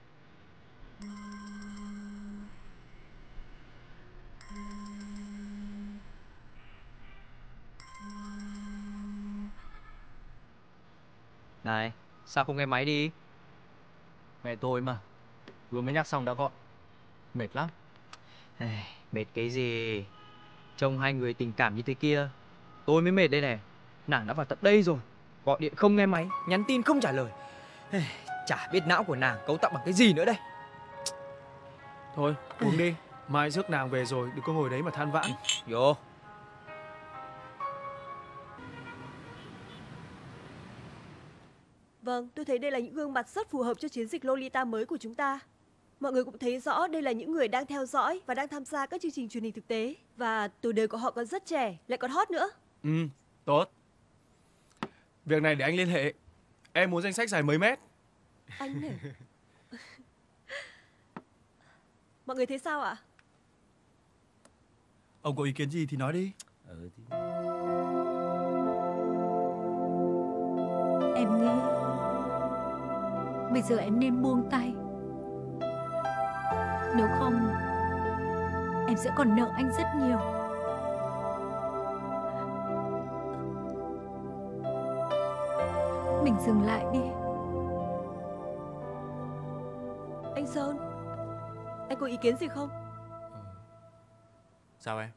Này, sao không nghe máy đi? Mẹ tôi mà. Vừa mới nhắc xong đã gọi. Mệt lắm. Ai, mệt cái gì? Trông hai người tình cảm như thế kia, tôi mới mệt đây này. Nàng đã vào tận đây rồi, gọi điện không nghe máy, nhắn tin không trả lời. Ai, chả biết não của nàng cấu tạo bằng cái gì nữa đây. Thôi, uống đi. Mai rước nàng về rồi, đừng có ngồi đấy mà than vãn. Vô. Vâng, tôi thấy đây là những gương mặt rất phù hợp cho chiến dịch Lolita mới của chúng ta. Mọi người cũng thấy rõ đây là những người đang theo dõi và đang tham gia các chương trình truyền hình thực tế. Và tuổi đời của họ còn rất trẻ, lại còn hot nữa. Ừ, tốt. Việc này để anh liên hệ. Em muốn danh sách dài mấy mét. Anh này. Mọi người thấy sao ạ? Ông có ý kiến gì thì nói đi. Ừ, thì... Em nghĩ bây giờ em nên buông tay. Nếu không em sẽ còn nợ anh rất nhiều. Mình dừng lại đi. Anh Sơn, anh có ý kiến gì không? Sao em?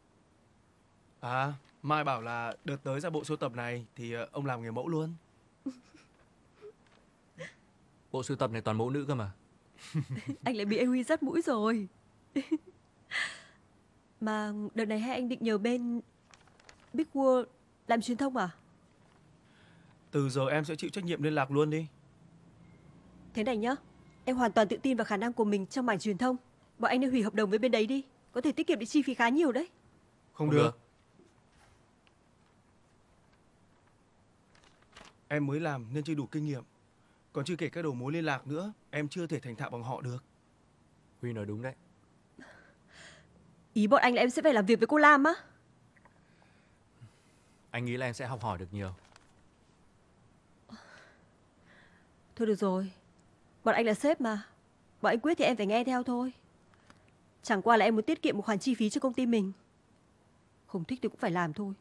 À, Mai bảo là đợt tới ra bộ sưu tập này thì ờ, ông làm người mẫu luôn. Bộ sưu tập này toàn mẫu nữ cơ mà. Anh lại bị anh Huy dắt mũi rồi. Mà đợt này hai anh định nhờ bên Big World làm truyền thông à? Từ giờ em sẽ chịu trách nhiệm liên lạc luôn đi. Thế này nhá, em hoàn toàn tự tin vào khả năng của mình trong mảng truyền thông. Bọn anh nên hủy hợp đồng với bên đấy đi. Có thể tiết kiệm được chi phí khá nhiều đấy. Không, Không được. được. Em mới làm nên chưa đủ kinh nghiệm. Còn chưa kể các đầu mối liên lạc nữa, em chưa thể thành thạo bằng họ được. Huy nói đúng đấy. Ý bọn anh là em sẽ phải làm việc với cô Lam á? Anh nghĩ là em sẽ học hỏi được nhiều. Thôi được rồi, bọn anh là sếp mà. Bọn anh quyết thì em phải nghe theo thôi. Chẳng qua là em muốn tiết kiệm một khoản chi phí cho công ty mình. Không thích thì cũng phải làm thôi.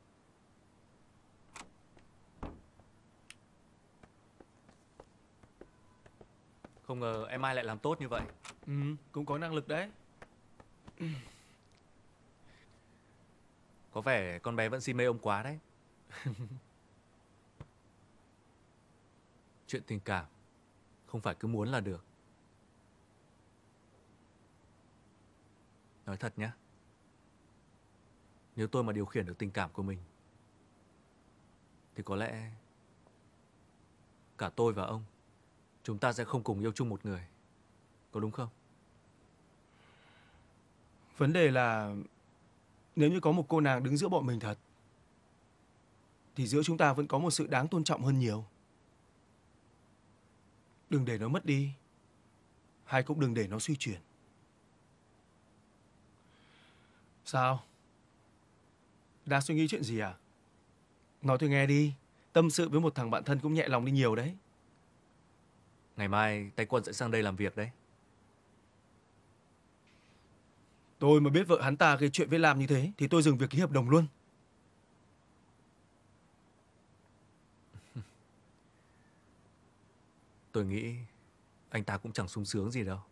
Không ngờ em Mai lại làm tốt như vậy. Ừ, cũng có năng lực đấy. Có vẻ con bé vẫn si mê ông quá đấy. Chuyện tình cảm không phải cứ muốn là được. Nói thật nhá, nếu tôi mà điều khiển được tình cảm của mình thì có lẽ cả tôi và ông, chúng ta sẽ không cùng yêu chung một người. Có đúng không? Vấn đề là nếu như có một cô nàng đứng giữa bọn mình thật thì giữa chúng ta vẫn có một sự đáng tôn trọng hơn nhiều. Đừng để nó mất đi, hay cũng đừng để nó suy chuyển. Sao? Đang suy nghĩ chuyện gì à? Nói tôi nghe đi. Tâm sự với một thằng bạn thân cũng nhẹ lòng đi nhiều đấy. Ngày mai Tay Quân sẽ sang đây làm việc đấy. Tôi mà biết vợ hắn ta gây chuyện với Lam như thế thì tôi dừng việc ký hợp đồng luôn. Tôi nghĩ anh ta cũng chẳng sung sướng gì đâu.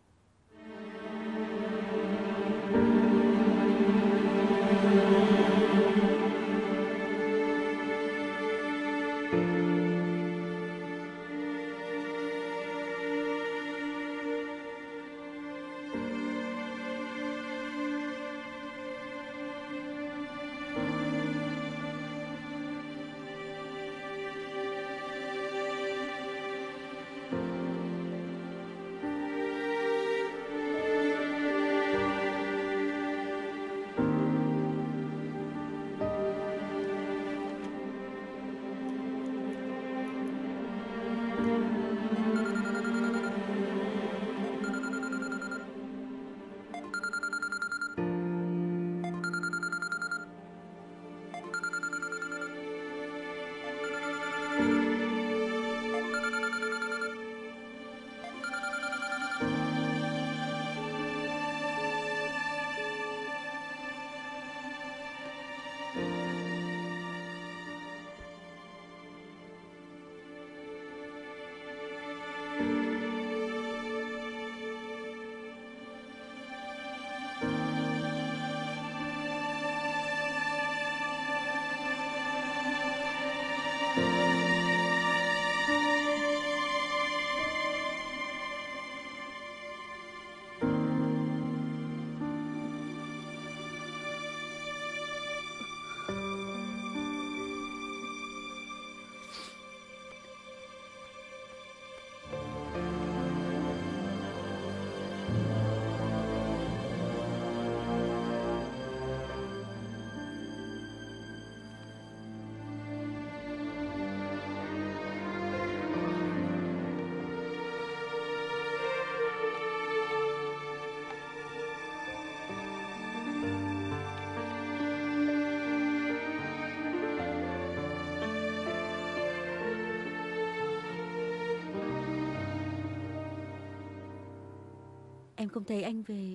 Em không thấy anh về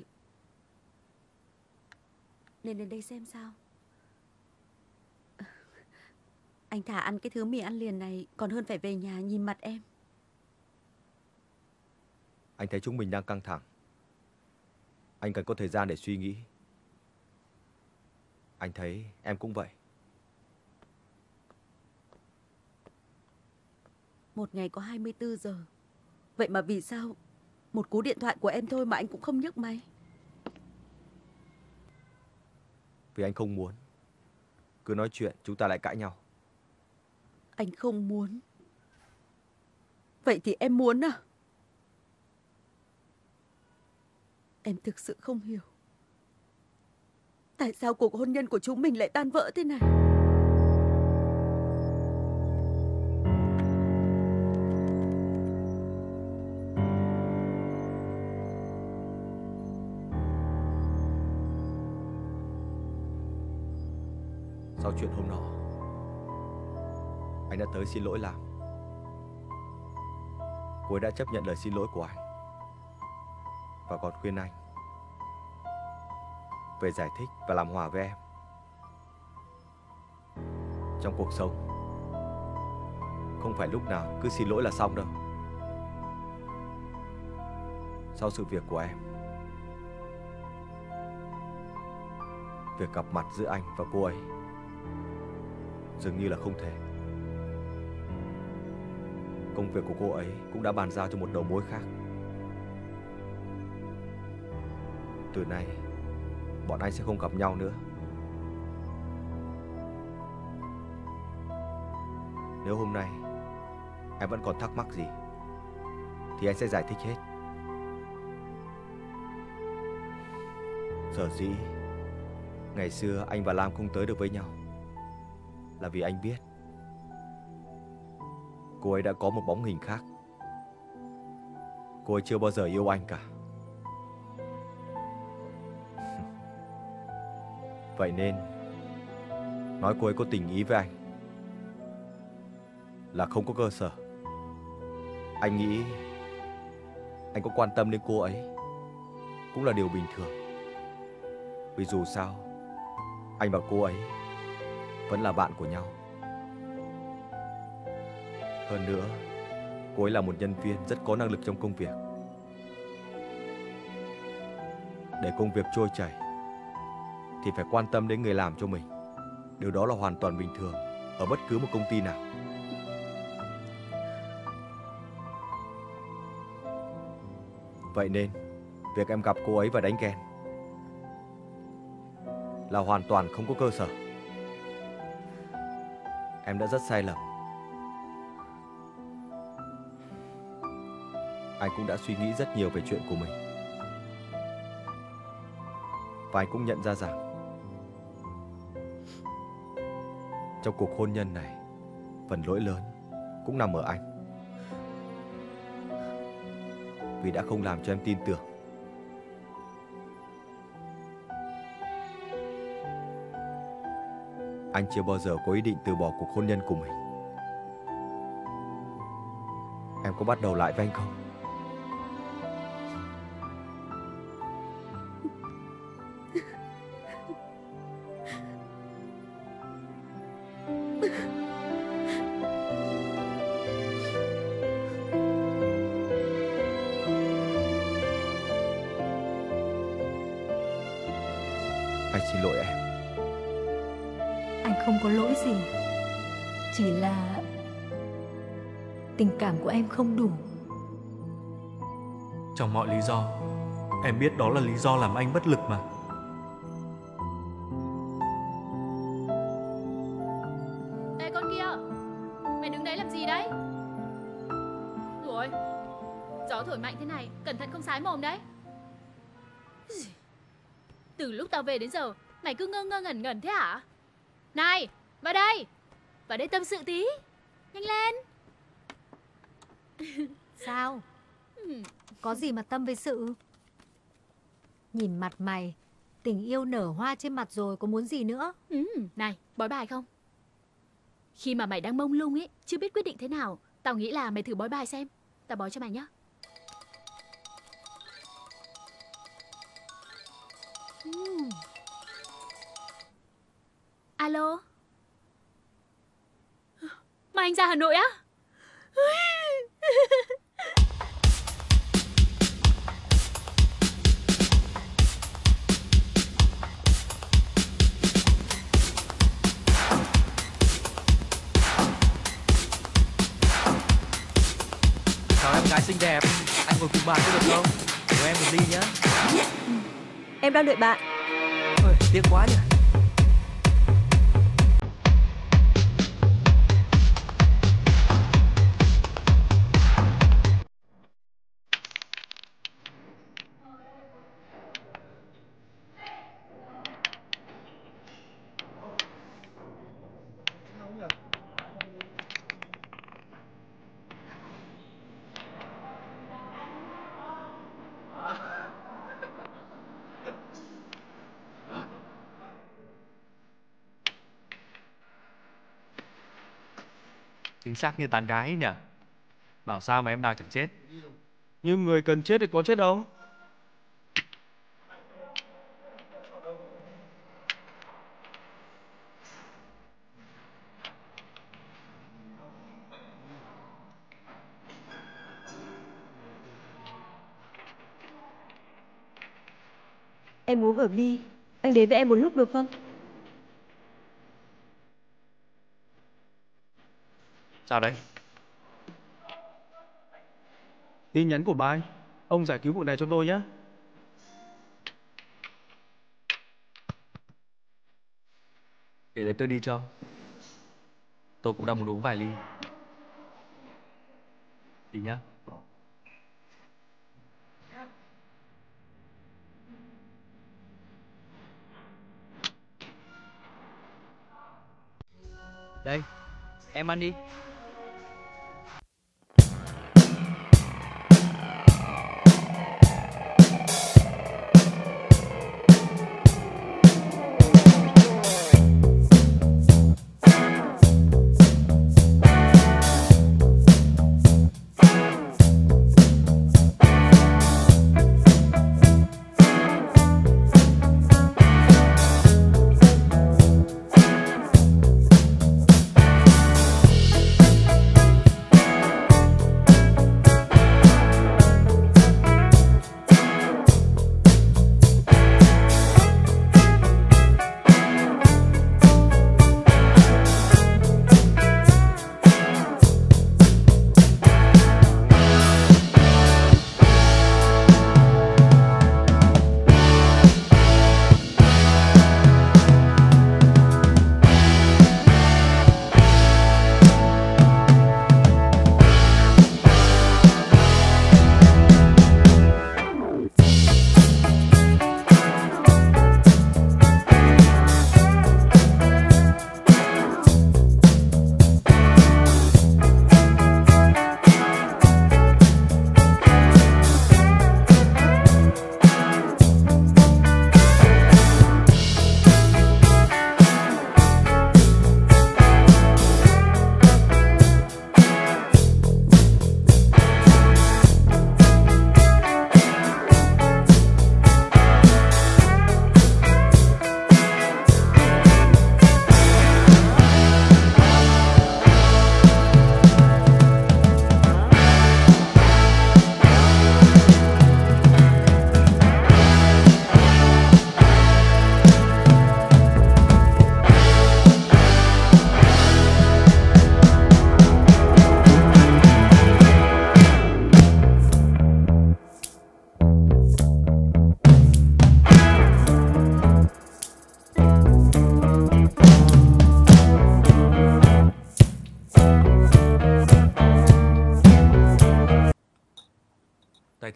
nên đến đây xem sao. Anh thả ăn cái thứ mì ăn liền này còn hơn phải về nhà nhìn mặt em. Anh thấy chúng mình đang căng thẳng. Anh cần có thời gian để suy nghĩ. Anh thấy em cũng vậy. Một ngày có hai mươi tư giờ. Vậy mà vì sao một cú điện thoại của em thôi mà anh cũng không nhấc máy? Vì anh không muốn. Cứ nói chuyện chúng ta lại cãi nhau. Anh không muốn. Vậy thì em muốn à? Em thực sự không hiểu. Tại sao cuộc hôn nhân của chúng mình lại tan vỡ thế này? Sau chuyện hôm nọ, anh đã tới xin lỗi Lam. Cô ấy đã chấp nhận lời xin lỗi của anh và còn khuyên anh về giải thích và làm hòa với em. Trong cuộc sống, không phải lúc nào cứ xin lỗi là xong đâu. Sau sự việc của em, việc gặp mặt giữa anh và cô ấy dường như là không thể. Công việc của cô ấy cũng đã bàn giao cho một đầu mối khác. Từ nay, bọn anh sẽ không gặp nhau nữa. Nếu hôm nay em vẫn còn thắc mắc gì thì anh sẽ giải thích hết. Sở dĩ ngày xưa anh và Lam không tới được với nhau là vì anh biết cô ấy đã có một bóng hình khác. cô ấy chưa bao giờ yêu anh cả. Vậy nên nói cô ấy có tình ý với anh là không có cơ sở. Anh nghĩ anh có quan tâm đến cô ấy cũng là điều bình thường. Vì dù sao anh và cô ấy vẫn là bạn của nhau. Hơn nữa, cô ấy là một nhân viên rất có năng lực trong công việc. Để công việc trôi chảy thì phải quan tâm đến người làm cho mình. Điều đó là hoàn toàn bình thường ở bất cứ một công ty nào. Vậy nên việc em gặp cô ấy và đánh ghen là hoàn toàn không có cơ sở. Em đã rất sai lầm. Anh cũng đã suy nghĩ rất nhiều về chuyện của mình. Và anh cũng nhận ra rằng trong cuộc hôn nhân này, phần lỗi lớn cũng nằm ở anh. Vì đã không làm cho em tin tưởng. Anh chưa bao giờ có ý định từ bỏ cuộc hôn nhân của mình. Em có bắt đầu lại với anh không? Anh xin lỗi em. Anh không có lỗi gì. Chỉ là tình cảm của em không đủ. Trong mọi lý do, em biết đó là lý do làm anh bất lực mà. Ê con kia, mày đứng đấy làm gì đấy? Ủa, gió thổi mạnh thế này, cẩn thận không sái mồm đấy. Từ lúc tao về đến giờ, mày cứ ngơ ngơ ngẩn ngẩn thế hả? Này, vào đây. Vào đây tâm sự tí. Nhanh lên. Sao? Có gì mà tâm với sự? Nhìn mặt mày, tình yêu nở hoa trên mặt rồi, có muốn gì nữa? Ừ, này, bói bài không? Khi mà mày đang mông lung ấy, chưa biết quyết định thế nào, tao nghĩ là mày thử bói bài xem. Tao bói cho mày nhá. Uhm. Alo. Mà anh ra Hà Nội á? Chào em gái xinh đẹp, anh ngồi cùng bạn có được không? Mời em một ly nhá. Em đang đợi bạn. Ôi, tiếc quá nhỉ. Chính xác như tán gái ấy nhỉ. Bảo sao mà em nào chẳng chết. Nhưng người cần chết thì có chết đâu. Em uống ở bi. Anh đến với em một lúc được không? Sao đấy? Tin nhắn của ba anh. Ông giải cứu vụ này cho tôi nhé. Để đấy tôi đi cho. Tôi cũng đang muốn uống vài ly. Đi nhá. Đây, em ăn đi.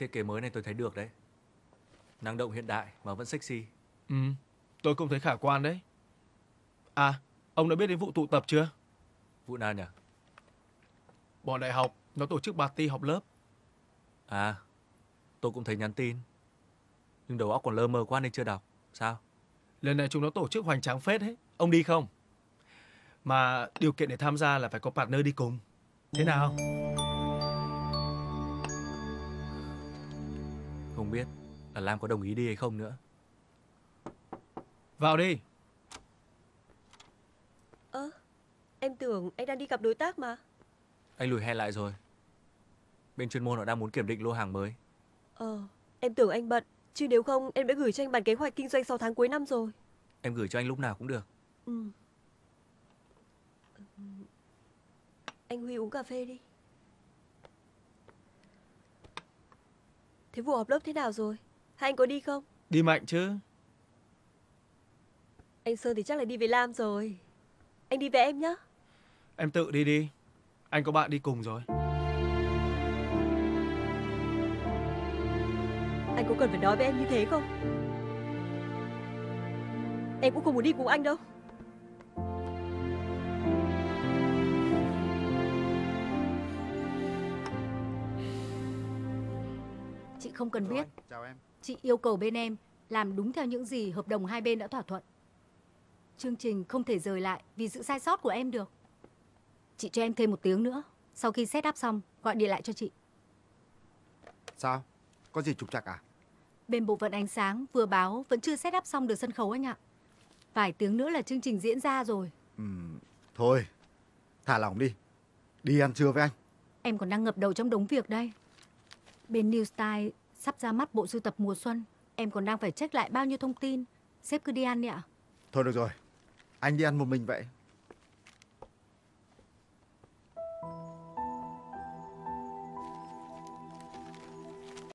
thiết kế mới này tôi thấy được đấy. Năng động hiện đại mà vẫn sexy. Ừ, tôi cũng thấy khả quan đấy. À, ông đã biết đến vụ tụ tập chưa? Vụ nào nhỉ? Bọn đại học nó tổ chức party họp lớp. À, tôi cũng thấy nhắn tin. Nhưng đầu óc còn lơ mơ quá nên chưa đọc. Sao? Lần này chúng nó tổ chức hoành tráng phết đấy. Ông đi không? Mà điều kiện để tham gia là phải có partner đi cùng. Thế nào? Không biết là Lam có đồng ý đi hay không nữa. Vào đi. Ơ, em tưởng anh đang đi gặp đối tác mà. Anh lùi hè lại rồi. Bên chuyên môn họ đang muốn kiểm định lô hàng mới. Ờ, em tưởng anh bận. Chứ nếu không em đã gửi cho anh bản kế hoạch kinh doanh sáu tháng cuối năm rồi. Em gửi cho anh lúc nào cũng được. Ừ. Anh Huy uống cà phê đi. Thế vụ họp lớp thế nào rồi? Hai anh có đi không? Đi mạnh chứ. Anh Sơn thì chắc là đi với Lam rồi. Anh đi với em nhé. Em tự đi đi. Anh có bạn đi cùng rồi. Anh có cần phải nói với em như thế không? Em cũng không muốn đi cùng anh đâu. Chị không cần biết. Chào em. Chị yêu cầu bên em làm đúng theo những gì hợp đồng hai bên đã thỏa thuận. Chương trình không thể rời lại vì sự sai sót của em được. Chị cho em thêm một tiếng nữa. Sau khi set up xong, gọi điện lại cho chị. Sao? Có gì trục trặc à? Bên bộ phận ánh sáng vừa báo vẫn chưa set up xong được sân khấu anh ạ. Vài tiếng nữa là chương trình diễn ra rồi. Ừ, thôi, thả lỏng đi. Đi ăn trưa với anh. Em còn đang ngập đầu trong đống việc đây. Bên New Style sắp ra mắt bộ sưu tập mùa xuân. Em còn đang phải check lại bao nhiêu thông tin. Sếp cứ đi ăn đi ạ. Thôi được rồi, anh đi ăn một mình vậy.